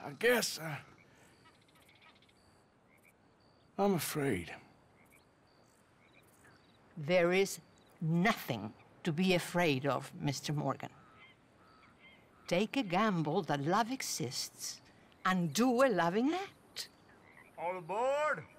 I guess, I'm afraid. There is nothing to be afraid of, Mr. Morgan. Take a gamble that love exists and do a loving act. All aboard!